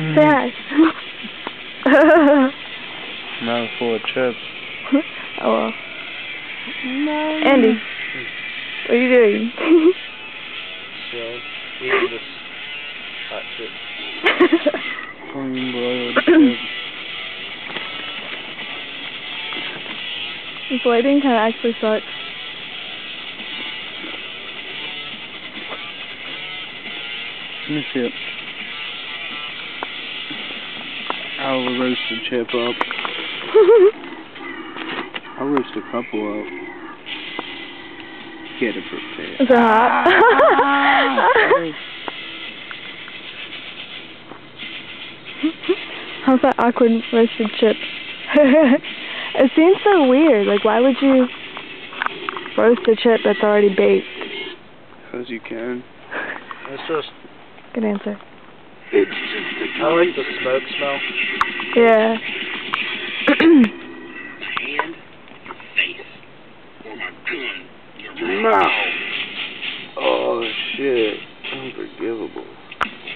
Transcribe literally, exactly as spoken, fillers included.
Say hi. Mouth full of chips. Oh well. No. Andy, what are you doing? So, eating this hot chip. Clean boiled chips. This lighting kind of actually sucks. Let me see it. I'll roast a chip up. I'll roast a couple up. Get it prepared. Is it hot? How's that awkward roasted chip? It seems so weird. Like, why would you roast a chip that's already baked? Because you can. It's just... Good answer. It's just I like the smoke smell. Yeah. Hand, your face, or my gun, your mouth. No. Oh shit. Unforgivable.